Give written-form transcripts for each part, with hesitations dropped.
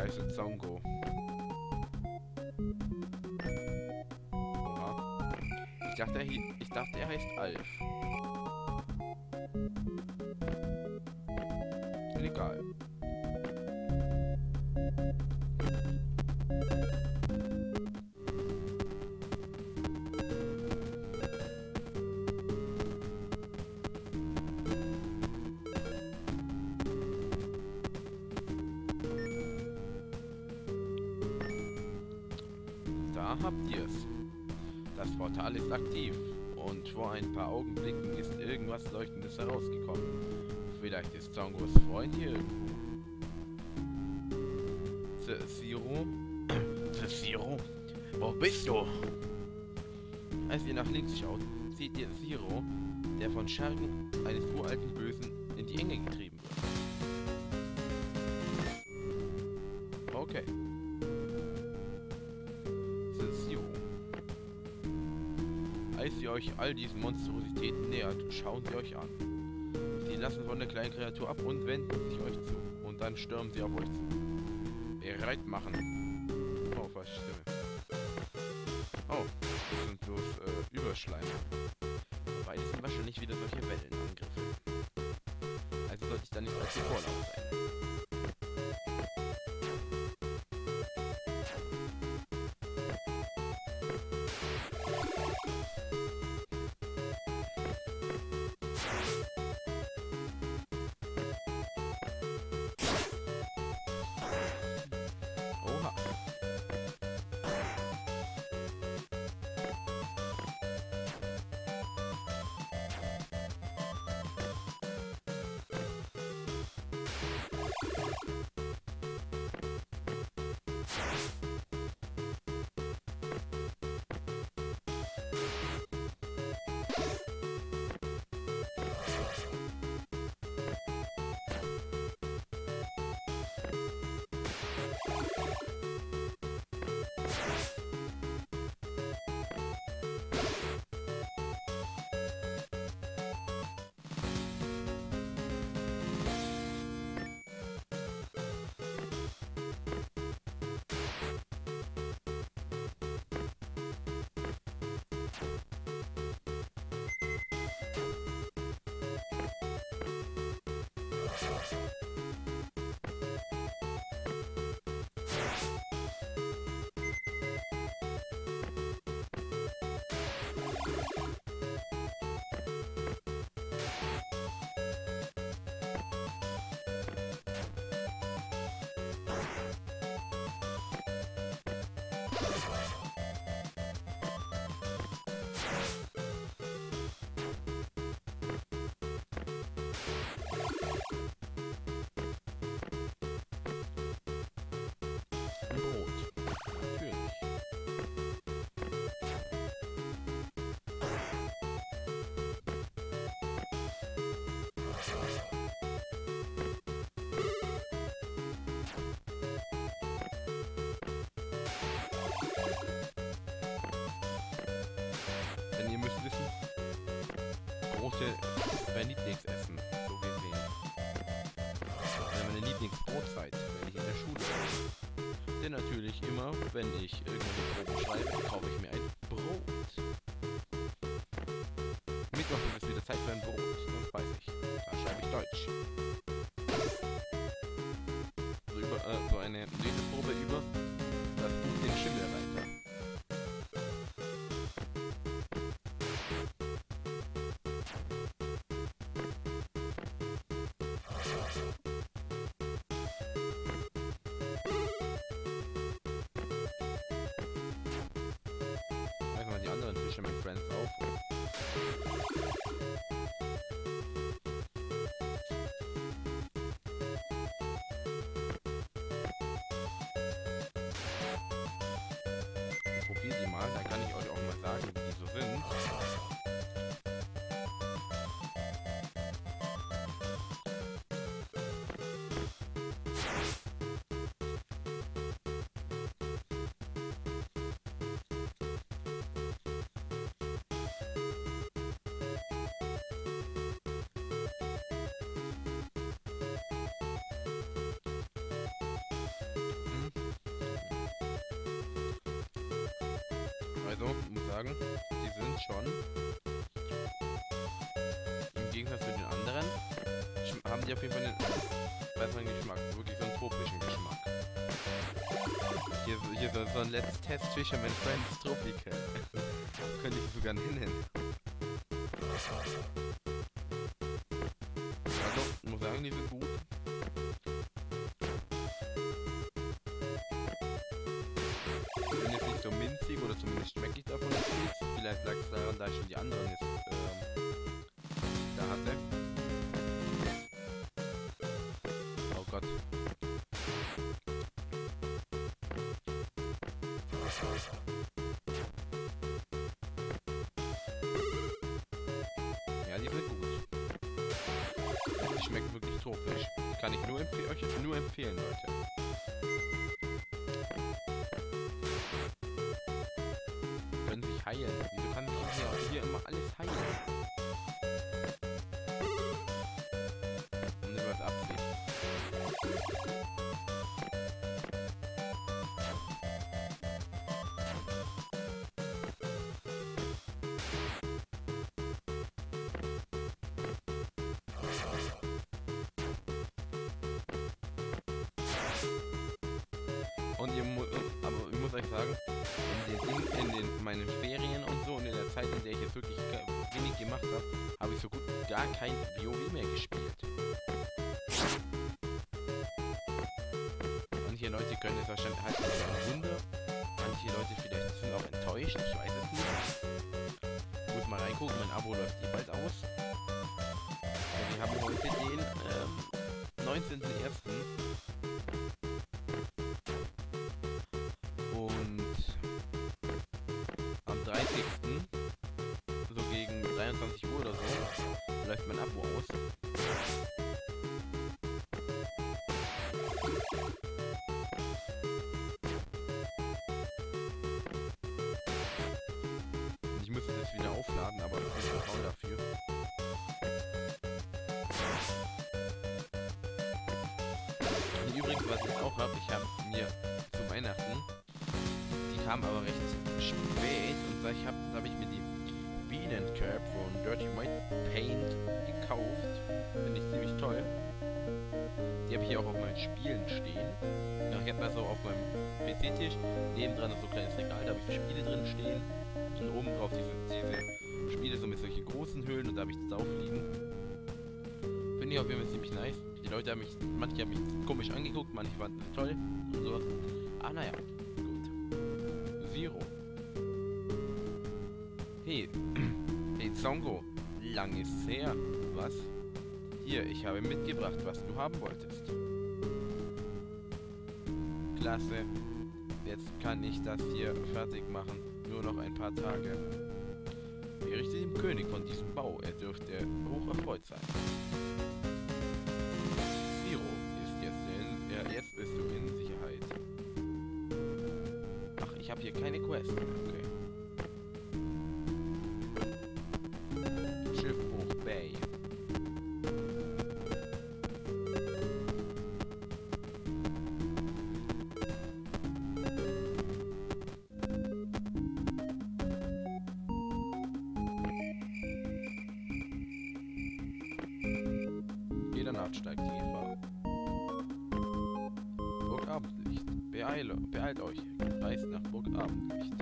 heiße Zongo. Oha. Ich dachte, er heißt Alf. Egal. Da habt ihr es. Das Portal ist aktiv und vor ein paar Augenblicken ist irgendwas Leuchtendes herausgekommen. Vielleicht ist Zongos Freund hier irgendwo. Zero? Zero? Wo bist du? Als ihr nach links schaut, seht ihr Zero, der von Schergen eines uralten Bösen in die Enge getrieben wird. Okay. Zero. Als ihr euch all diesen Monstrositäten nähert, schauen sie euch an. Sie lassen von der kleinen Kreatur ab und wenden sich euch zu. Und dann stürmen sie auf euch zu. Bereit machen. Oh, falsche Stimme. Oh, das sind bloß Überschleime. Wobei, das sind wahrscheinlich wieder solche Wellenangriffe. Also sollte ich da nicht als Vorlauf sein. Oha. Brot. Natürlich. Denn ihr müsst wissen, Brote ist mein Lieblingsessen, so gesehen. Meine Lieblingsbrotzeit, wenn ich in der Schule bin. Denn natürlich immer, wenn ich irgendeine Probe schreibe, kaufe ich mir ein Brot. Mittwoch ist es wieder Zeit für ein Brot, das weiß ich. Da schreibe ich Deutsch. So eine Leseprobe über das Buch Den Schimmelreiter. Mal die anderen Fisherman Friends auf. Also, ich muss sagen, die sind schon im Gegensatz zu den anderen, haben die auf jeden Fall einen besseren Geschmack. Wirklich so einen tropischen Geschmack. Hier so ein Let's Test Fisherman Friends Tropical. Könnte ich sogar nennen. Also, ich muss sagen, die sind gut. Die sind jetzt nicht so minzig, oder zumindest schmecke ich davon nichts. Vielleicht lag es daran, da ich schon die anderen jetzt da hatte. Oh Gott. Ja, die sind gut. Die schmeckt wirklich tropisch. Kann ich euch nur empfehlen, Leute. Können sich heilen. Wieso kann sich hier immer alles heilen? Und was abziehen. Und aber ich muss euch sagen, in meinen Ferien und so und in der Zeit, in der ich jetzt wirklich wenig gemacht habe, habe ich so gut gar kein WoW mehr gespielt. Manche Leute können es wahrscheinlich halt ein Wunder. Manche Leute vielleicht sind auch enttäuscht, ich weiß es nicht. Ich muss mal reingucken, mein Abo läuft eh bald aus. Wir haben heute den 19.01. Am 30. so gegen 23 Uhr oder so läuft mein Abo aus. Ich müsste das wieder aufladen, aber ich bin zu faul dafür. Und übrigens, was ich auch habe, ich habe mir zu Weihnachten, die kam aber recht spät, und da habe ich mir die Bean & Curb von Dirty White Paint gekauft. Finde ich ziemlich toll. Die habe ich hier auch auf meinen Spielen stehen. Ja, ich habe da so auf meinem PC-Tisch nebendran so ein kleines Regal, da habe ich Spiele drin stehen. Und oben drauf diese Spiele so mit solchen großen Hüllen, und da habe ich das aufliegen. Finde ich auf jeden Fall ziemlich nice. Die Leute haben manche haben mich komisch angeguckt, manche fanden es toll und sowas. Ah, naja, gut. Zero. Hey, hey Zongo, lang ist's her. Was? Hier, ich habe mitgebracht, was du haben wolltest. Klasse. Jetzt kann ich das hier fertig machen. Nur noch ein paar Tage. Berichte dem König von diesem Bau. Er dürfte hoch erfreut sein. Zero ist jetzt bist du in Sicherheit. Ach, ich habe hier keine Quest mehr. Okay. Schiffbruch Bay. Jeder Nacht steigt die Gefahr. Burg Abendlicht. Beeilt euch. Reist nach Burg Abendlicht.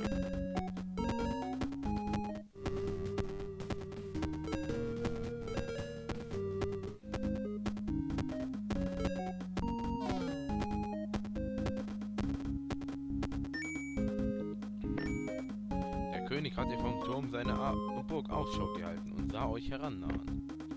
Der König hatte vom Turm seiner Burg Ausschau gehalten und sah euch herannahen.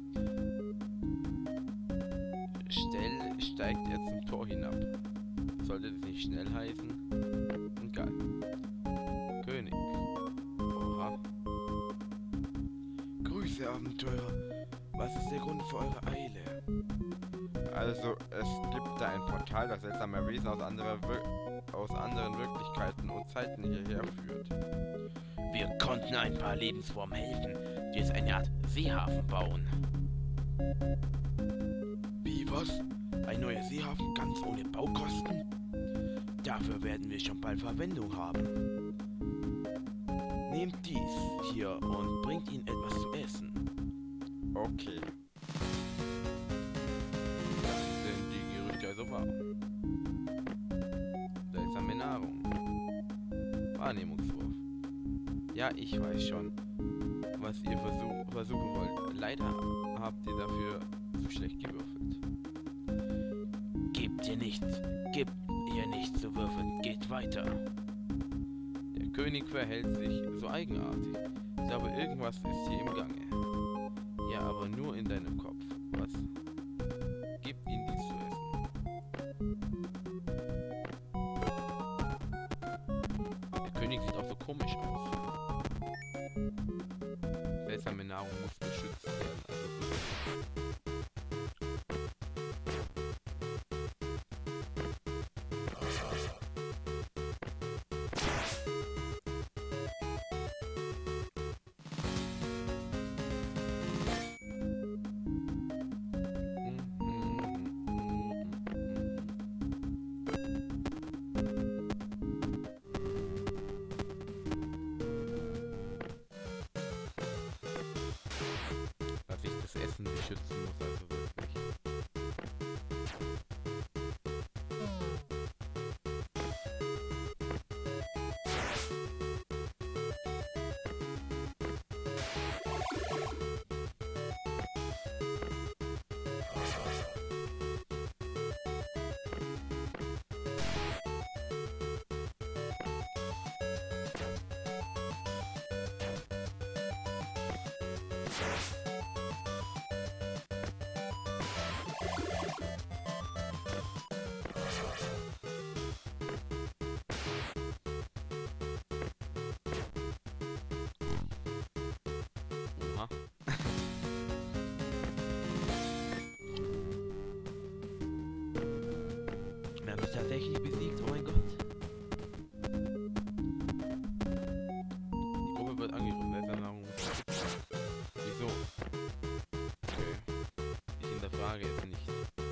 Steigt er zum Tor hinab. Sollte das nicht schnell heißen? Und geil. König. Oha. Grüße, Abenteurer. Was ist der Grund für eure Eile? Also, es gibt da ein Portal, das seltsame Wesen aus anderen Wirklichkeiten und Zeiten hierher führt. Wir konnten ein paar Lebensformen helfen, die jetzt eine Art Seehafen bauen. Wie, was? Ein neuer Seehafen ganz ohne Baukosten? Dafür werden wir schon bald Verwendung haben. Nehmt dies hier und bringt ihnen etwas zu essen. Okay. Dann sind die Gerüchte also wahr. Seltsame Nahrung. Wahrnehmungswurf. Ja, ich weiß schon, was ihr versuchen wollt. Leider habt ihr dafür zu schlecht gewürfelt. Gebt ihr nichts zu würfeln. Geht weiter. Der König verhält sich so eigenartig. Ich glaube, irgendwas ist hier im Gange. Ja, aber nur in deinem Kopf. Was? Gib ihm dies zu essen. Der König sieht auch so komisch aus. Seltsame Nahrung muss geschützt werden. Also so. Dass ich das Essen beschützen muss, also wirklich. Oha. Wir haben mich tatsächlich besiegt, oh mein Gott. Die Gruppe wird angegriffen, seltsame Nahrung. Wieso? Okay. Ich hinterfrage es nicht.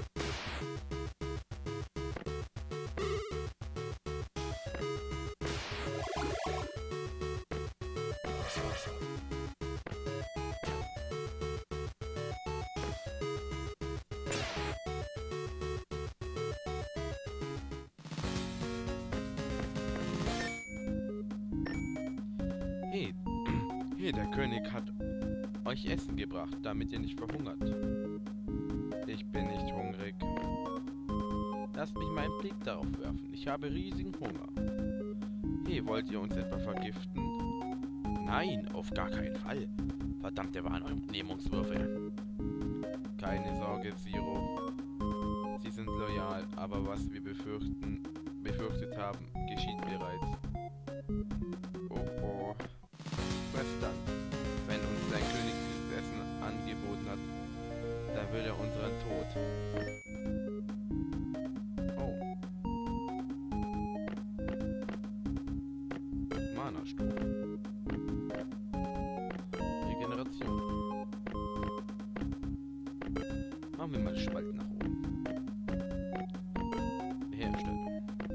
Hey, der König hat euch Essen gebracht, damit ihr nicht verhungert. Ich bin nicht hungrig. Lasst mich meinen Blick darauf werfen. Ich habe riesigen Hunger. Hey, wollt ihr uns etwa vergiften? Nein, auf gar keinen Fall. Verdammte Wahrnehmungswürfe. Keine Sorge, Zero. Sie sind loyal, aber was wir befürchtet haben, geschieht bereits. Oh. Was dann? Wenn uns dein König dieses Essen angeboten hat, dann will er unseren Tod. Oh. Mana-Strom. Regeneration. Machen wir mal Spalt nach oben. Herstellung.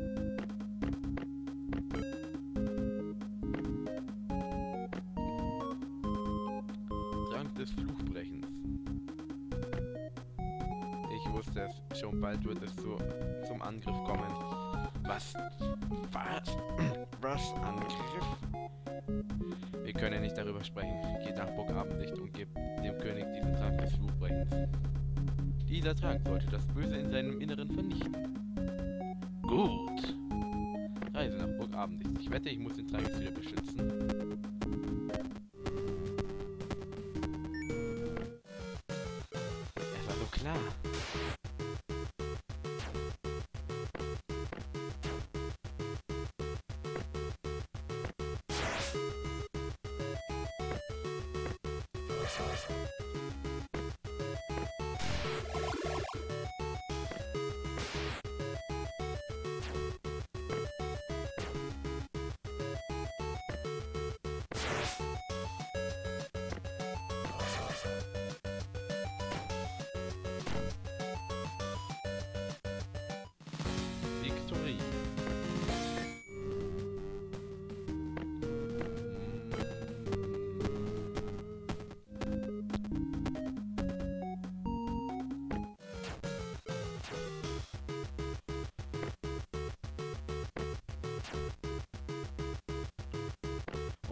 Trank des Fluchbrechens. Ich wusste es, schon bald wird es zum Angriff kommen. Was? Was? Angriff? Wir können nicht darüber sprechen. Geht nach Burg Abendlicht und gebt dem König diesen Trank des Fluchbrechens. Dieser Trank sollte das Böse in seinem Inneren vernichten. Gut. Reise nach Burg Abendlicht. Ich wette, ich muss den Trank jetzt wieder beschützen. Es war so klar.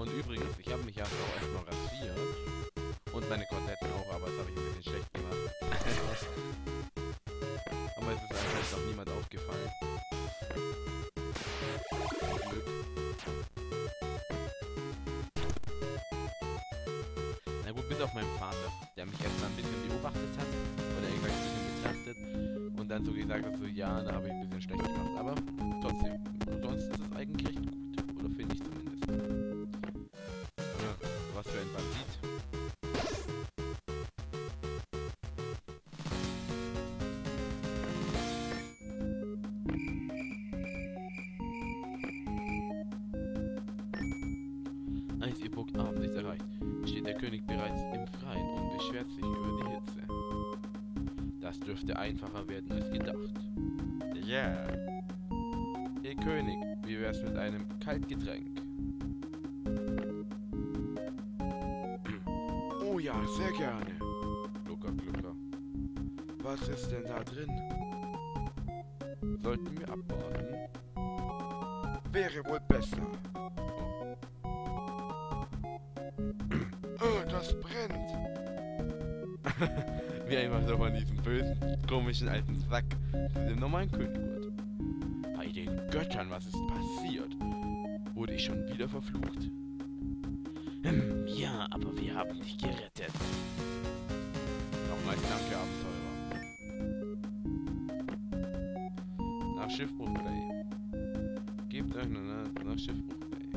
Und übrigens, ich habe mich ja auch erstmal rasiert. Und meine Koteletten auch, aber das habe ich ein bisschen schlecht gemacht. Aber es ist einfach noch niemand aufgefallen. Zum Glück. Na gut, bis auf meinen Vater, der mich erstmal ein bisschen beobachtet hat. Oder gesagt ein bisschen betrachtet. Und dann so gesagt hat, so ja, da habe ich ein bisschen schlecht gemacht. Aber trotzdem, sonst ist es eigentlich recht gut. Oder finde ich zumindest. Ja, was für ein Bandit. Als ihr Punkt Abend ist erreicht, steht der König bereits im Freien und beschwert sich über die Hitze. Das dürfte einfacher werden als gedacht. Ja. Yeah. Hey König, wie wär's mit einem Kaltgetränk? Oh ja, sehr gerne. Glucker, Glucker. Was ist denn da drin? Sollten wir abwarten? Wäre wohl besser. Oh, das brennt. Wie einfach so von diesem bösen, komischen alten Sack zu dem normalen König wird. Bei den Göttern, was ist passiert? Wurde ich schon wieder verflucht? Ja, aber wir haben dich gerettet. Nochmals danke, Abenteurer. Nach Schiffbruch Bay. Gebt euch nach Schiffbruch Bay.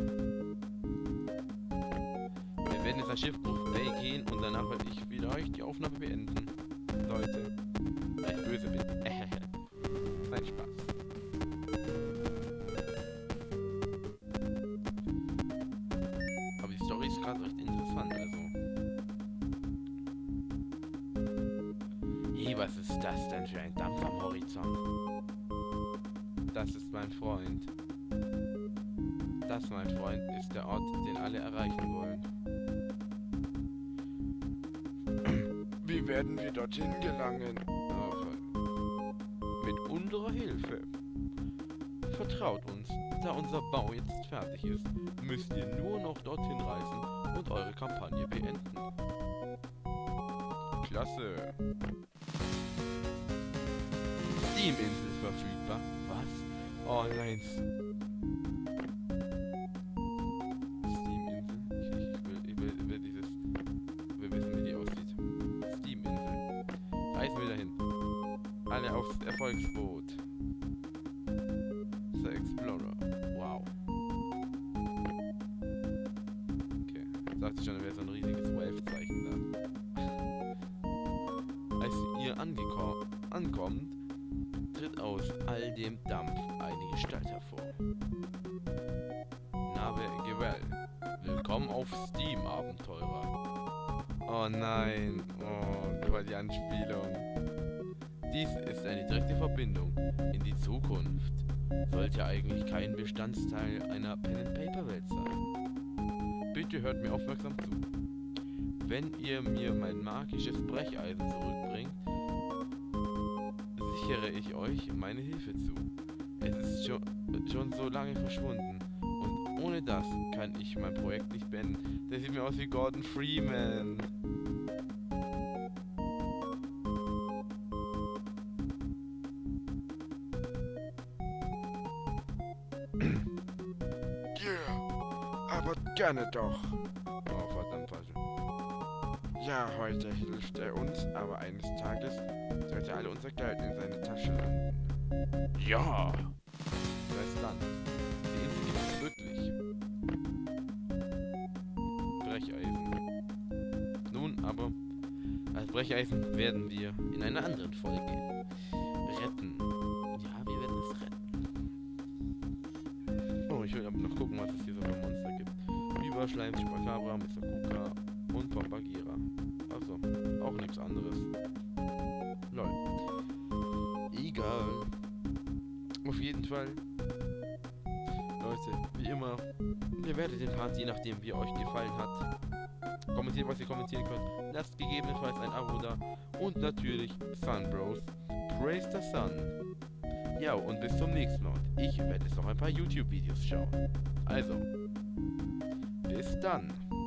Wir werden jetzt nach Schiffbruch Bay gehen und danach werde ich vielleicht die Aufnahme beenden. Leute, weil ich böse bin. Nein, Spaß. Aber die Story ist gerade recht interessant, also. Hey, was ist das denn für ein Dampf am Horizont? Das ist mein Freund. Das, mein Freund, ist der Ort, den alle erreichen wollen. Wie werden wir dorthin gelangen? Mit unserer Hilfe. Vertraut uns, da unser Bau jetzt fertig ist, müsst ihr nur noch dorthin reisen und eure Kampagne beenden. Klasse. Steam-Insel verfügbar. Was? Oh nein. Steam-Insel. Ich will dieses... Wir wissen, wie die aussieht. Steam-Insel. Reisen wir dahin. Alle aufs Erfolgsboot. The Explorer. Wow. Okay. Sagte schon, da wäre so ein riesiges Wave-Zeichen da. Als ihr ankommt, tritt aus all dem Dampf eine Gestalt hervor. Nave Gewell. Willkommen auf Steam, Abenteurer. Oh nein. Oh, das war die Anspielung. Dies ist eine direkte Verbindung in die Zukunft. Sollte eigentlich kein Bestandteil einer Pen-and-Paper-Welt sein. Bitte hört mir aufmerksam zu. Wenn ihr mir mein magisches Brecheisen zurückbringt, sichere ich euch meine Hilfe zu. Es ist schon so lange verschwunden. Und ohne das kann ich mein Projekt nicht beenden. Der sieht mir aus wie Gordon Freeman. Aber gerne doch. Oh, verdammt, falsch. Ja, heute hilft er uns, aber eines Tages sollte alle unser Geld in seine Tasche landen. Ja! Was dann? Die Insel gibt es wirklich. Brecheisen. Nun aber, das Brecheisen werden wir in einer anderen Folge retten. Ja, wir werden es retten. Oh, ich will aber noch gucken, was es hier so für Monster gibt. Überschleim, Chupacabra, Mr. Kuka und Papagira. Also, auch nichts anderes. Lol. Egal. Auf jeden Fall. Leute, wie immer, ihr werdet den Part, je nachdem wie euch gefallen hat. Kommentiert, was ihr kommentieren könnt. Lasst gegebenenfalls ein Abo da. Und natürlich Sun Bros. Praise the Sun. Ja, und bis zum nächsten Mal. Ich werde jetzt noch ein paar YouTube-Videos schauen. Also, Bis dann.